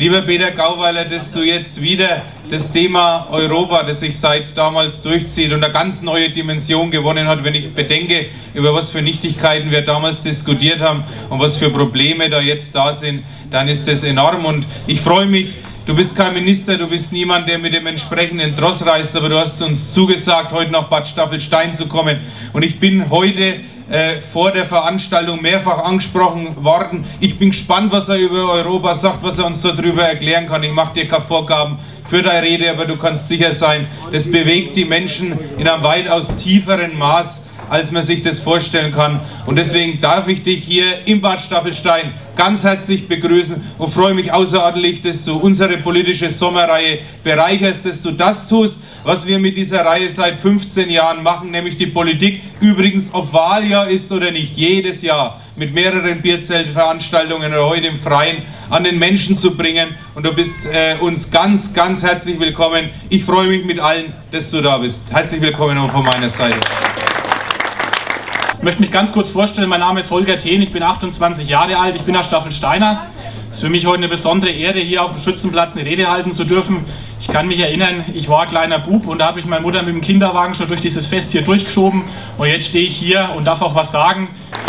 Lieber Peter Gauweiler, dass du jetzt wieder das Thema Europa, das sich seit damals durchzieht und eine ganz neue Dimension gewonnen hat, wenn ich bedenke, über was für Nichtigkeiten wir damals diskutiert haben und was für Probleme da jetzt da sind, dann ist das enorm. Und ich freue mich, du bist kein Minister, du bist niemand, der mit dem entsprechenden Tross reist, aber du hast uns zugesagt, heute nach Bad Staffelstein zu kommen. Und ich bin heute vor der Veranstaltung mehrfach angesprochen worden. Ich bin gespannt, was er über Europa sagt, was er uns darüber erklären kann. Ich mache dir keine Vorgaben für deine Rede, aber du kannst sicher sein, das bewegt die Menschen in einem weitaus tieferen Maß, als man sich das vorstellen kann. Und deswegen darf ich dich hier im Bad Staffelstein ganz herzlich begrüßen und freue mich außerordentlich, dass du unsere politische Sommerreihe bereicherst, dass du das tust, was wir mit dieser Reihe seit 15 Jahren machen, nämlich die Politik, übrigens ob Wahljahr ist oder nicht, jedes Jahr mit mehreren Bierzeltveranstaltungen oder heute im Freien an den Menschen zu bringen. Und du bist uns ganz, ganz herzlich willkommen. Ich freue mich mit allen, dass du da bist. Herzlich willkommen auch von meiner Seite. Ich möchte mich ganz kurz vorstellen, mein Name ist Holger Thehn, ich bin 28 Jahre alt, ich bin ein Staffelsteiner. Es ist für mich heute eine besondere Ehre, hier auf dem Schützenplatz eine Rede halten zu dürfen. Ich kann mich erinnern, ich war ein kleiner Bub und da habe ich meine Mutter mit dem Kinderwagen schon durch dieses Fest hier durchgeschoben. Und jetzt stehe ich hier und darf auch was sagen.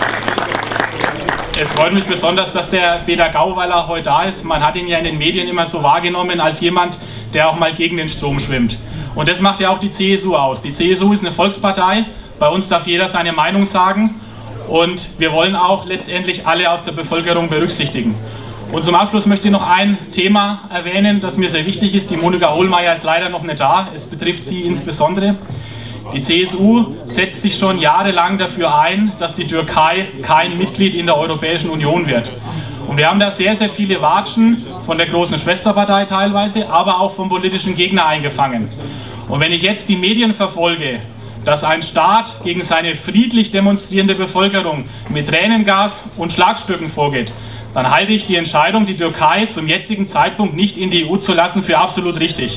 Es freut mich besonders, dass der Peter Gauweiler heute da ist. Man hat ihn ja in den Medien immer so wahrgenommen als jemand, der auch mal gegen den Strom schwimmt. Und das macht ja auch die CSU aus. Die CSU ist eine Volkspartei. Bei uns darf jeder seine Meinung sagen und wir wollen auch letztendlich alle aus der Bevölkerung berücksichtigen. Und zum Abschluss möchte ich noch ein Thema erwähnen, das mir sehr wichtig ist. Die Monika Hohlmeier ist leider noch nicht da, es betrifft sie insbesondere. Die CSU setzt sich schon jahrelang dafür ein, dass die Türkei kein Mitglied in der Europäischen Union wird. Und wir haben da sehr, sehr viele Watschen von der großen Schwesterpartei teilweise, aber auch vom politischen Gegner eingefangen. Und wenn ich jetzt die Medien verfolge, dass ein Staat gegen seine friedlich demonstrierende Bevölkerung mit Tränengas und Schlagstücken vorgeht, dann halte ich die Entscheidung, die Türkei zum jetzigen Zeitpunkt nicht in die EU zu lassen, für absolut richtig.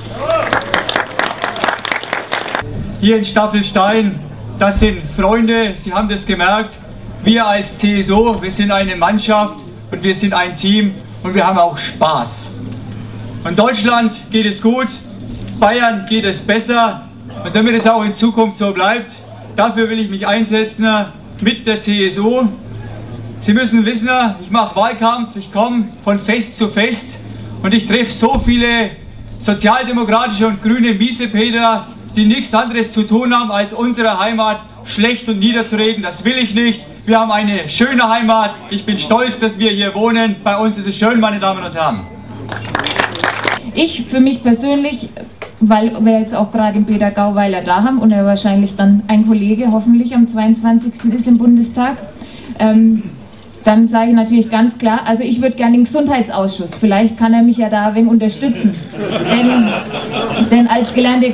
Hier in Staffelstein, das sind Freunde, Sie haben das gemerkt. Wir als CSU, wir sind eine Mannschaft und wir sind ein Team und wir haben auch Spaß. Und Deutschland geht es gut, Bayern geht es besser. Und damit es auch in Zukunft so bleibt, dafür will ich mich einsetzen mit der CSU. Sie müssen wissen, ich mache Wahlkampf, ich komme von Fest zu Fest und ich treffe so viele sozialdemokratische und grüne Miesepeter, die nichts anderes zu tun haben, als unsere Heimat schlecht und niederzureden. Das will ich nicht. Wir haben eine schöne Heimat. Ich bin stolz, dass wir hier wohnen. Bei uns ist es schön, meine Damen und Herren. Ich für mich persönlich, weil wir jetzt auch gerade den Peter Gauweiler da haben und er wahrscheinlich dann ein Kollege hoffentlich am 22. ist im Bundestag, dann sage ich natürlich ganz klar, also ich würde gerne den Gesundheitsausschuss, vielleicht kann er mich ja da ein wenig unterstützen, denn als gelernte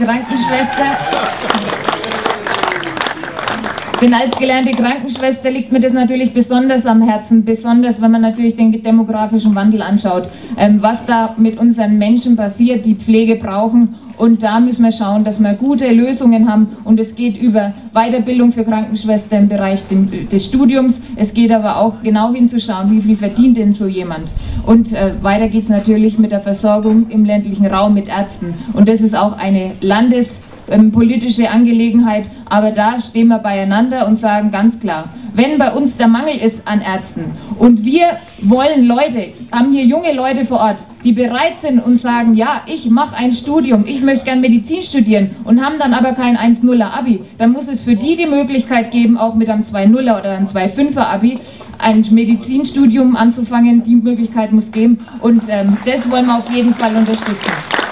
Krankenschwester liegt mir das natürlich besonders am Herzen, besonders wenn man natürlich den demografischen Wandel anschaut, was da mit unseren Menschen passiert, die Pflege brauchen. Und da müssen wir schauen, dass wir gute Lösungen haben und es geht über Weiterbildung für Krankenschwestern im Bereich des Studiums. Es geht aber auch genau hinzuschauen, wie viel verdient denn so jemand. Und weiter geht es natürlich mit der Versorgung im ländlichen Raum mit Ärzten. Und das ist auch eine landespolitische Angelegenheit, aber da stehen wir beieinander und sagen ganz klar, wenn bei uns der Mangel ist an Ärzten und wir wollen haben hier junge Leute vor Ort, die bereit sind und sagen, ja, ich mache ein Studium, ich möchte gern Medizin studieren und haben dann aber kein 1,0er Abi, dann muss es für die Möglichkeit geben, auch mit einem 2,0er oder einem 2,5er Abi ein Medizinstudium anzufangen. Die Möglichkeit muss geben und das wollen wir auf jeden Fall unterstützen.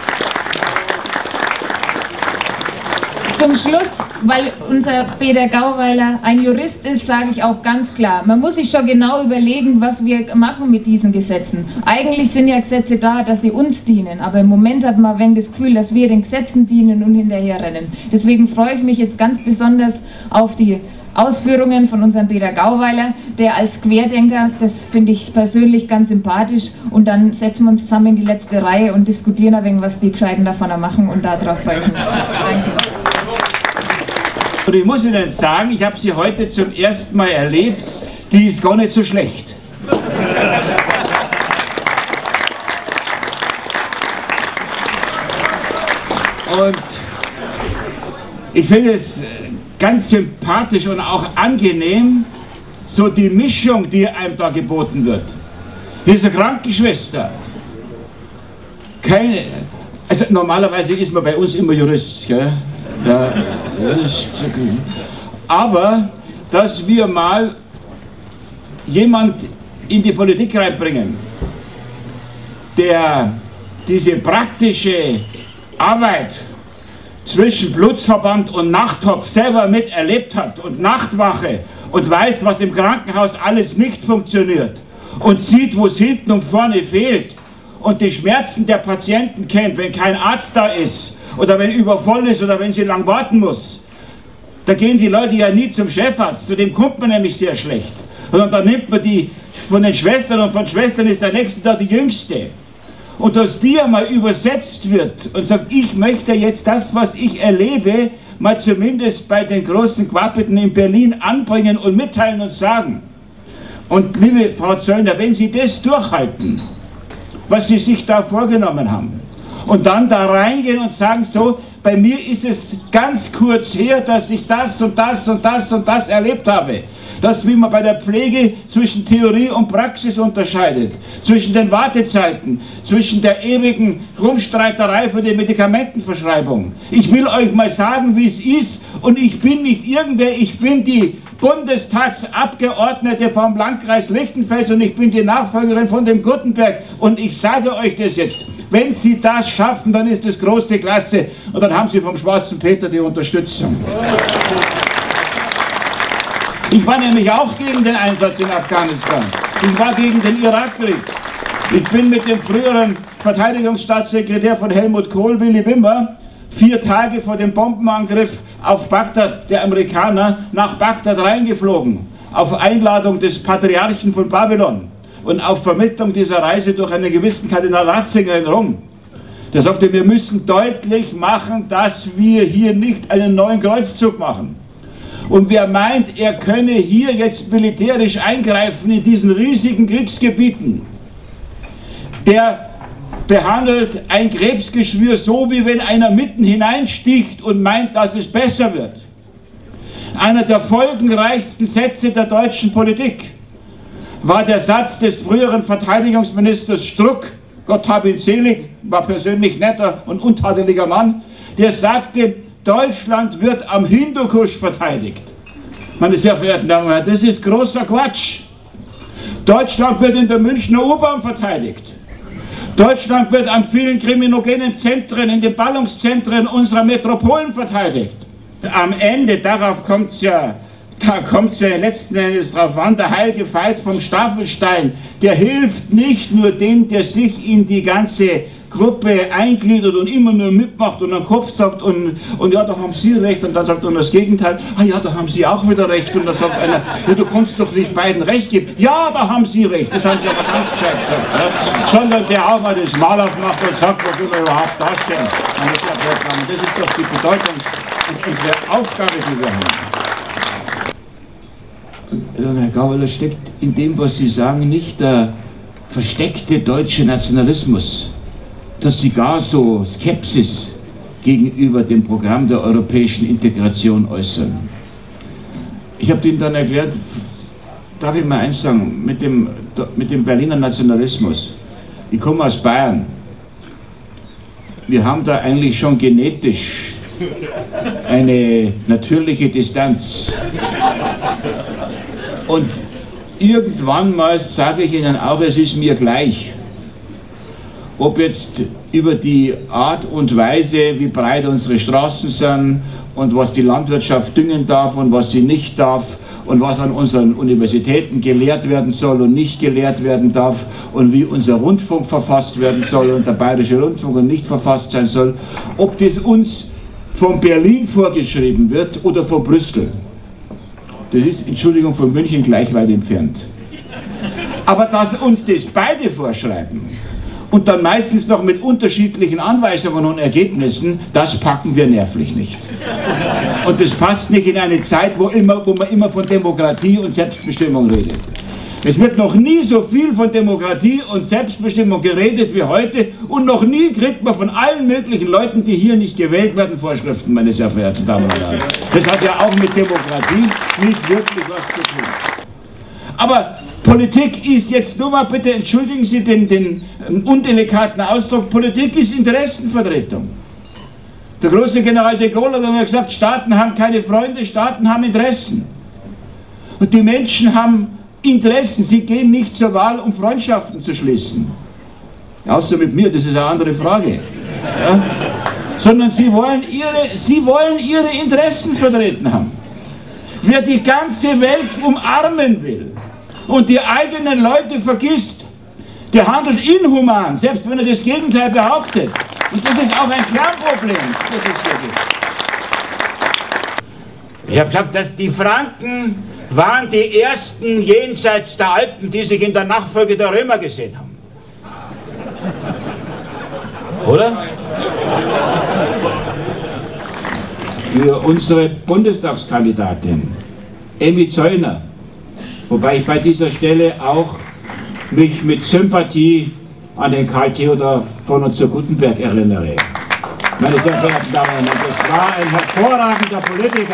Zum Schluss, weil unser Peter Gauweiler ein Jurist ist, sage ich auch ganz klar, man muss sich schon genau überlegen, was wir machen mit diesen Gesetzen. Eigentlich sind ja Gesetze da, dass sie uns dienen, aber im Moment hat man ein wenig das Gefühl, dass wir den Gesetzen dienen und hinterherrennen. Deswegen freue ich mich jetzt ganz besonders auf die Ausführungen von unserem Peter Gauweiler, der als Querdenker, das finde ich persönlich ganz sympathisch, und dann setzen wir uns zusammen in die letzte Reihe und diskutieren ein wenig, was die Gescheiten davon machen, und darauf freue ich mich. Danke. Und ich muss Ihnen sagen, ich habe sie heute zum ersten Mal erlebt, die ist gar nicht so schlecht. Und ich finde es ganz sympathisch und auch angenehm, so die Mischung, die einem da geboten wird. Diese Krankenschwester, also normalerweise ist man bei uns immer Jurist, gell? Ja, das ist, aber dass wir mal jemand in die Politik reinbringen, der diese praktische Arbeit zwischen Blutsverband und Nachttopf selber miterlebt hat und Nachtwache und weiß, was im Krankenhaus alles nicht funktioniert und sieht, wo es hinten und vorne fehlt und die Schmerzen der Patienten kennt, wenn kein Arzt da ist oder wenn übervoll ist oder wenn sie lang warten muss. Da gehen die Leute ja nie zum Chefarzt, zu dem kommt man nämlich sehr schlecht. Und dann nimmt man die von den Schwestern und von Schwestern ist der nächste da die Jüngste. Und dass die einmal übersetzt wird und sagt, ich möchte jetzt das, was ich erlebe, mal zumindest bei den großen Quapeten in Berlin anbringen und mitteilen und sagen. Und liebe Frau Zöllner, wenn Sie das durchhalten, was Sie sich da vorgenommen haben, und dann da reingehen und sagen, so, bei mir ist es ganz kurz her, dass ich das und das und das und das erlebt habe. Das, wie man bei der Pflege zwischen Theorie und Praxis unterscheidet, zwischen den Wartezeiten, zwischen der ewigen Rumstreiterei für die Medikamentenverschreibung. Ich will euch mal sagen, wie es ist, und ich bin nicht irgendwer, ich bin die Bundestagsabgeordnete vom Landkreis Lichtenfels und ich bin die Nachfolgerin von dem Gutenberg. Und ich sage euch das jetzt, wenn Sie das schaffen, dann ist das große Klasse und dann haben Sie vom Schwarzen Peter die Unterstützung. Ich war nämlich auch gegen den Einsatz in Afghanistan. Ich war gegen den Irakkrieg. Ich bin mit dem früheren Verteidigungsstaatssekretär von Helmut Kohl, Willy Wimmer, 4 Tage vor dem Bombenangriff auf Bagdad, der Amerikaner, nach Bagdad reingeflogen. Auf Einladung des Patriarchen von Babylon und auf Vermittlung dieser Reise durch einen gewissen Kardinal Ratzinger in Rom. Der sagte, wir müssen deutlich machen, dass wir hier nicht einen neuen Kreuzzug machen. Und wer meint, er könne hier jetzt militärisch eingreifen in diesen riesigen Kriegsgebieten, der behandelt ein Krebsgeschwür so, wie wenn einer mitten hineinsticht und meint, dass es besser wird. Einer der folgenreichsten Sätze der deutschen Politik war der Satz des früheren Verteidigungsministers Struck, Gott hab ihn selig, war persönlich netter und untadeliger Mann, der sagte, Deutschland wird am Hindukusch verteidigt. Meine sehr verehrten Damen und Herren, das ist großer Quatsch. Deutschland wird in der Münchner U-Bahn verteidigt. Deutschland wird an vielen kriminogenen Zentren, in den Ballungszentren unserer Metropolen verteidigt. Am Ende, darauf kommt es ja, letzten Endes drauf an, der heilige Veit vom Staffelstein, der hilft nicht nur dem, der sich in die ganze Gruppe eingliedert und immer nur mitmacht und am Kopf sagt und ja, da haben Sie recht, und dann sagt man das Gegenteil, ah ja, da haben Sie auch wieder recht, und dann sagt einer, ja, du kannst doch nicht beiden recht geben. Ja, da haben Sie recht, das haben Sie aber ganz gescheit gesagt. Ja? Sondern der auch mal das Mal aufmacht und sagt, was wir überhaupt dastehen. Das ist doch die Bedeutung und unsere Aufgabe, die wir haben. Herr Gauweiler, steckt in dem, was Sie sagen, nicht der versteckte deutsche Nationalismus, dass Sie gar so Skepsis gegenüber dem Programm der europäischen Integration äußern. Ich habe Ihnen dann erklärt, darf ich mal eins sagen, mit dem Berliner Nationalismus. Ich komme aus Bayern. Wir haben da eigentlich schon genetisch eine natürliche Distanz. Und irgendwann mal sage ich Ihnen auch, es ist mir gleich, ob jetzt über die Art und Weise, wie breit unsere Straßen sind und was die Landwirtschaft düngen darf und was sie nicht darf und was an unseren Universitäten gelehrt werden soll und nicht gelehrt werden darf und wie unser Rundfunk verfasst werden soll und der Bayerische Rundfunk und nicht verfasst sein soll, ob das uns von Berlin vorgeschrieben wird oder von Brüssel. Das ist, Entschuldigung, von München gleich weit entfernt. Aber dass uns das beide vorschreiben und dann meistens noch mit unterschiedlichen Anweisungen und Ergebnissen, das packen wir nervlich nicht. Und das passt nicht in eine Zeit, wo man immer von Demokratie und Selbstbestimmung redet. Es wird noch nie so viel von Demokratie und Selbstbestimmung geredet wie heute und noch nie kriegt man von allen möglichen Leuten, die hier nicht gewählt werden, Vorschriften, meine sehr verehrten Damen und Herren. Das hat ja auch mit Demokratie nicht wirklich was zu tun. Aber Politik ist jetzt nur mal, bitte entschuldigen Sie den undelikaten Ausdruck, Politik ist Interessenvertretung. Der große General de Gaulle hat immer gesagt, Staaten haben keine Freunde, Staaten haben Interessen. Und die Menschen haben Interessen, sie gehen nicht zur Wahl, um Freundschaften zu schließen. Außer mit mir, das ist eine andere Frage. Ja? Sondern sie wollen ihre Interessen vertreten haben. Wer die ganze Welt umarmen will und die eigenen Leute vergisst, der handelt inhuman, selbst wenn er das Gegenteil behauptet. Und das ist auch ein Kernproblem, das es hier gibt. Ich habe gesagt, dass die Franken waren die ersten jenseits der Alpen, die sich in der Nachfolge der Römer gesehen haben. Oder? Für unsere Bundestagskandidatin, Emmy Zollner, wobei ich bei dieser Stelle auch mich mit Sympathie an den Karl Theodor von und zu Gutenberg erinnere. Meine sehr verehrten Damen und Herren, das war ein hervorragender Politiker.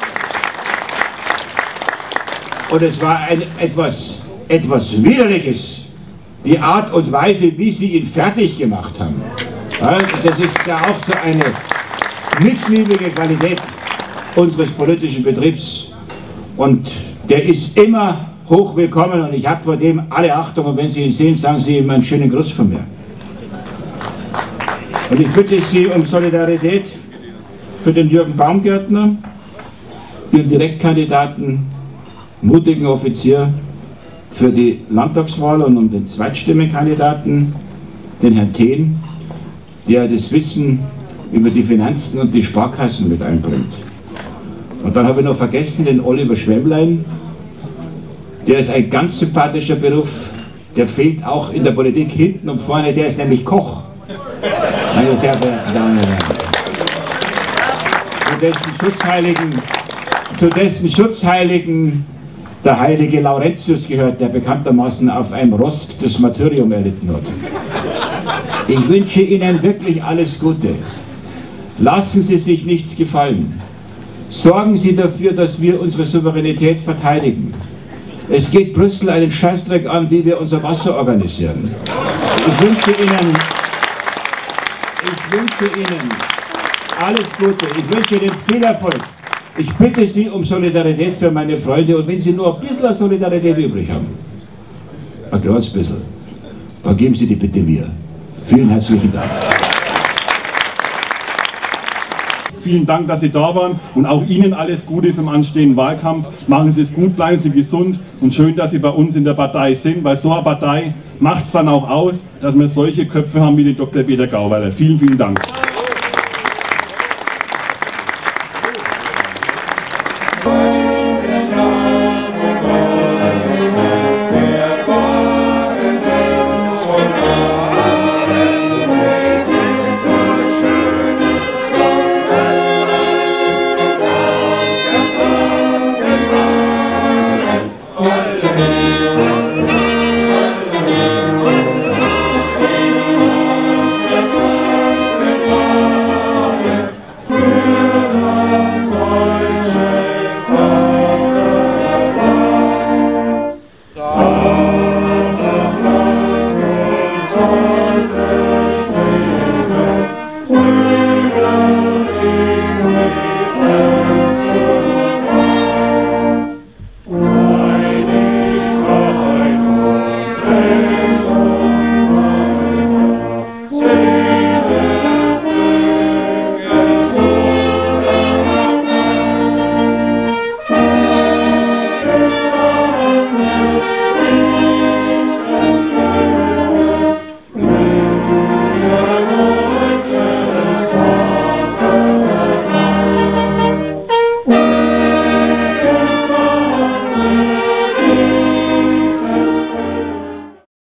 Und es war etwas Widerliches, die Art und Weise, wie sie ihn fertig gemacht haben. Ja, das ist ja auch so eine missliebige Qualität unseres politischen Betriebs. Und der ist immer hochwillkommen und ich habe vor dem alle Achtung. Und wenn Sie ihn sehen, sagen Sie ihm einen schönen Gruß von mir. Und ich bitte Sie um Solidarität für den Jürgen Baumgärtner, Ihren Direktkandidaten, mutigen Offizier für die Landtagswahl und um den Zweitstimmenkandidaten, den Herrn Thehn, der das Wissen über die Finanzen und die Sparkassen mit einbringt. Und dann habe ich noch vergessen den Oliver Schwemmlein, der ist ein ganz sympathischer Beruf, der fehlt auch in der Politik hinten und vorne, der ist nämlich Koch. Meine sehr verehrten Damen und Herren. Zu dessen Schutzheiligen der heilige Laurentius gehört, der bekanntermaßen auf einem Rost das Martyrium erlitten hat. Ich wünsche Ihnen wirklich alles Gute. Lassen Sie sich nichts gefallen. Sorgen Sie dafür, dass wir unsere Souveränität verteidigen. Es geht Brüssel einen Scheißdreck an, wie wir unser Wasser organisieren. Ich wünsche Ihnen alles Gute. Ich wünsche Ihnen viel Erfolg. Ich bitte Sie um Solidarität für meine Freunde und wenn Sie nur ein bisschen Solidarität übrig haben, ein kleines bisschen, dann geben Sie die bitte mir. Vielen herzlichen Dank. Vielen Dank, dass Sie da waren und auch Ihnen alles Gute für den anstehenden Wahlkampf. Machen Sie es gut, bleiben Sie gesund und schön, dass Sie bei uns in der Partei sind, weil so eine Partei macht es dann auch aus, dass wir solche Köpfe haben wie den Dr. Peter Gauweiler. Vielen, vielen Dank.